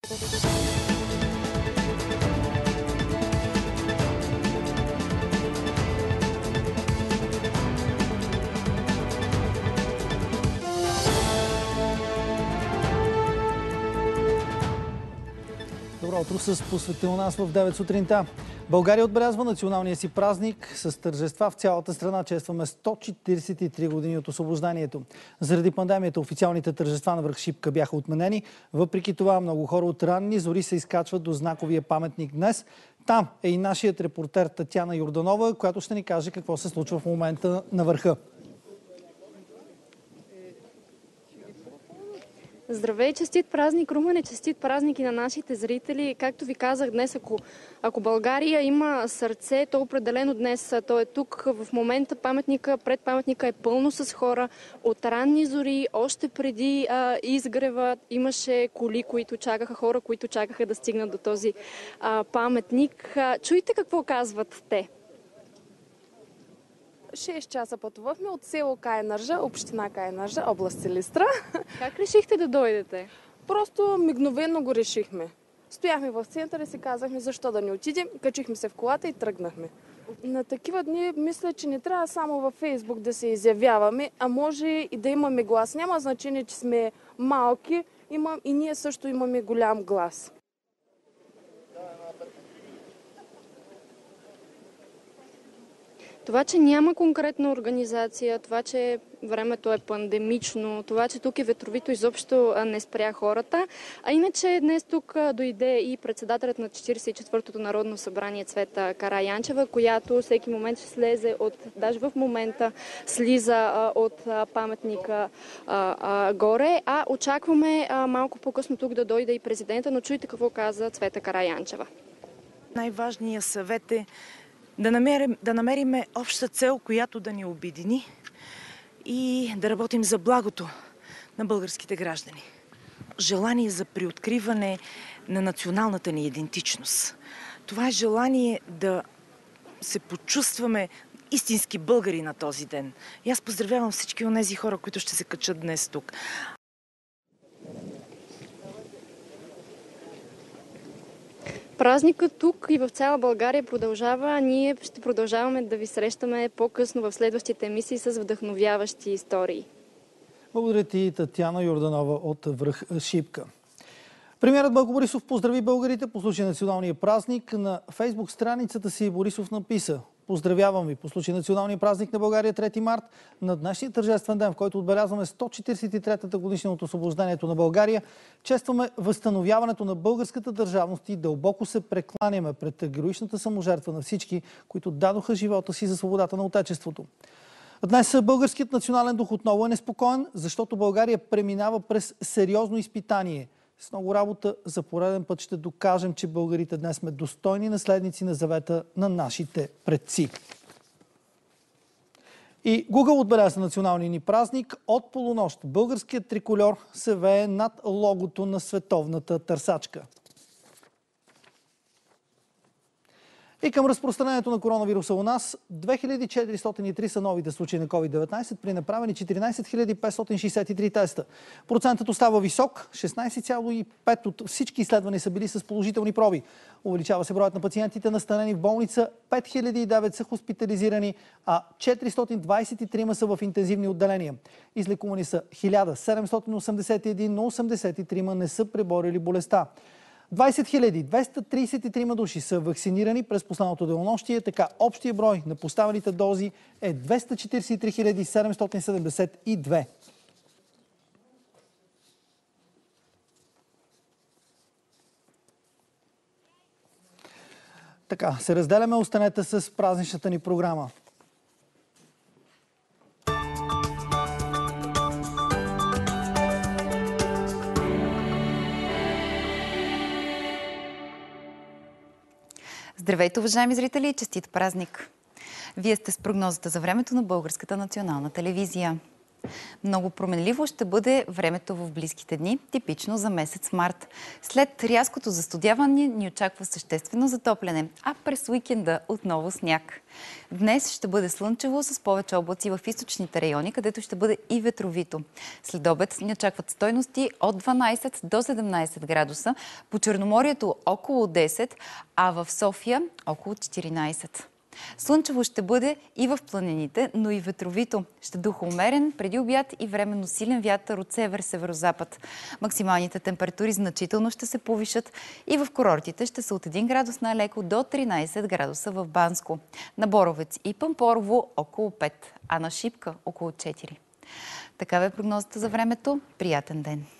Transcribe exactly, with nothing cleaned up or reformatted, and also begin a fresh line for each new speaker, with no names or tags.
Добро утро с посветил нас в девет сутринта. България отбелязва националния си празник с тържества в цялата страна. Честваме сто четиридесет и три години от освобождението. Заради пандемията официалните тържества на връх Шипка бяха отменени. Въпреки това много хора от ранни зори се изкачват до знаковия паметник днес. Там е и нашият репортер Татяна Йорданова, която ще ни каже какво се случва в момента на върха.
Здравей, честит празник, Румене, честит празник и на нашите зрители. Както ви казах днес, ако, ако България има сърце, то определено днес то е тук. В момента паметника, пред паметника е пълно с хора. От ранни зори, още преди а, изгрева, имаше коли, които чакаха, хора, които чакаха да стигнат до този а, паметник. А, чуйте какво казват те.
шест часа пътувахме от село Кайнържа, община Кайнържа, област Силистра.
Как решихте да дойдете?
Просто мигновено го решихме. Стояхме в центъра и си казахме защо да не отидем. Качихме се в колата и тръгнахме. На такива дни мисля, че не трябва само във Фейсбук да се изявяваме, а може и да имаме глас. Няма значение, че сме малки, имам, и ние също имаме голям глас.
Това, че няма конкретна организация, това, че времето е пандемично, това, че тук е ветровито, изобщо не спря хората. А иначе днес тук дойде и председателят на четиридесет и четвъртото Народно събрание Цвета Караянчева, която всеки момент ще слезе от, даже в момента слиза от паметника горе. А очакваме малко по-късно тук да дойде и президента, но чуйте какво каза Цвета Караянчева.
Най-важният съвет е Да намерим, да намерим обща цел, която да ни обедини и да работим за благото на българските граждани. Желание за приоткриване на националната ни идентичност. Това е желание да се почувстваме истински българи на този ден. И аз поздравявам всички онези хора, които ще се качат днес тук.
Празникът тук и в цяла България продължава. Ние ще продължаваме да ви срещаме по-късно в следващите емисии с вдъхновяващи истории.
Благодаря ти, Татяна Йорданова от връх Шипка. Премиерът Бойко Борисов поздрави българите по случай националния празник. На Фейсбук страницата си Борисов написа: "Поздравявам ви по случай националния празник на България трети март, на днешния тържествен ден, в който отбелязваме сто четиридесет и третата годишнина от освобождението на България. Честваме възстановяването на българската държавност и дълбоко се прекланяме пред героичната саможертва на всички, които дадоха живота си за свободата на Отечеството." Днес българският национален дух отново е неспокоен, защото България преминава през сериозно изпитание. С много работа за пореден път ще докажем, че българите днес сме достойни наследници на завета на нашите предци. И Google отбеляза националния ни празник. От полунощ българският трикольор се вее над логото на световната търсачка. И към разпространението на коронавируса у нас, две хиляди четиристотин и три са новите случаи на ковид деветнайсет при направени четиринайсет хиляди петстотин шейсет и три теста. Процентът остава висок, шестнайсет цяло и пет от всички изследвания са били с положителни проби. Увеличава се броят на пациентите настанени в болница, пет хиляди и девет са хоспитализирани, а четиристотин двайсет и три са в интензивни отделения. Излекувани са хиляда седемстотин осемдесет и един, но осемдесет и три не са преборили болестта. двайсет хиляди двеста трийсет и три души са вакцинирани през последното денонощие, така общия брой на поставените дози е двеста четирийсет и три хиляди седемстотин седемдесет и две. Така, се разделяме, останете с празничната ни програма.
Здравейте, уважаеми зрители, честит празник! Вие сте с прогнозата за времето на Българската национална телевизия. Много променливо ще бъде времето в близките дни, типично за месец март. След рязкото застудяване ни очаква съществено затопляне, а през уикенда отново сняг. Днес ще бъде слънчево с повече облаци в източните райони, където ще бъде и ветровито. След обед ни очакват стойности от дванайсет до седемнайсет градуса, по Черноморието около десет, а в София около четиринайсет. Слънчево ще бъде и в планините, но и ветровито. Ще духа умерен, преди обяд и временно силен вятър от север-северозапад. Максималните температури значително ще се повишат и в курортите ще са от един градус на-леко до тринайсет градуса в Банско. На Боровец и Пампорово около пет, а на Шипка около четири. Такава е прогнозата за времето. Приятен ден!